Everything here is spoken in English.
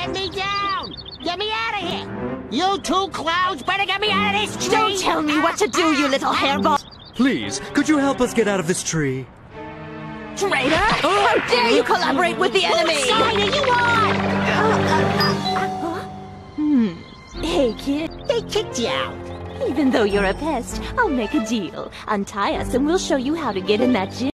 Get me down! Get me out of here! You two clowns better get me out of this tree! Don't tell me what to do, you little hairball! Please, could you help us get out of this tree? Traitor! How dare you collaborate with the enemy! Whose side are you on? Hey, kid. They kicked you out. Even though you're a pest, I'll make a deal. Untie us and we'll show you how to get in that gym.